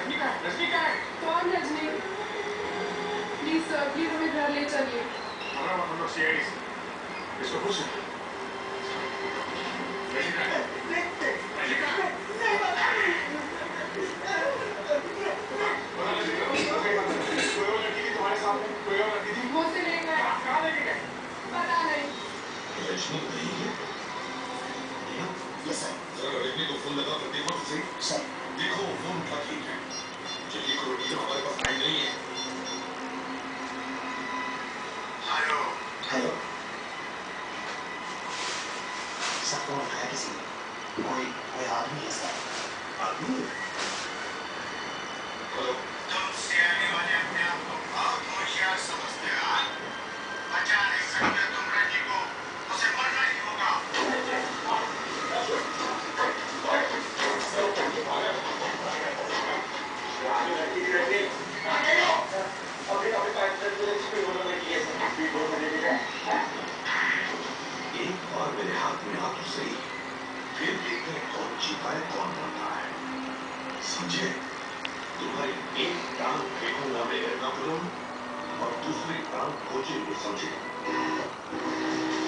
रजनी का है, रजनी का है। कौन रजनी? प्लीज सर, प्लीज हमें घर ले चलिए। हम लोग सीआईडी से इसको पूछ रजनी का है, रजनी का है। कोई और लड़की थी तुम्हारे सामने, कोई और लड़की थी? वो से ले गए। कहाँ लेके गए? पता नहीं। रजनी नहीं है। Yes sir. जरा रजनी को फोन लगा कर देखो तो सही। सर। देखो फोन उठा ठीक है। जल्दी करो, ये हमारे पास टाइम नहीं है। हेलो। हेलो। सर फोन उठाया किसी ने? कोई आदमी है सर। आदमी? हेलो। तुम सीआईडी वाले अपने आप को बहुत होशियार समझते हो। बचा नहीं सकते तुम रजनी को, उसे मरना ही होगा। एक बार मेरे हाथ में आ तो सही, फिर देखते हैं कौन जीता है कौन मरता है। समझे? तुम्हारी एक टांग फेंकूंगा मैं एर्नाकुलम और दूसरी टांग कोचीन में, समझे?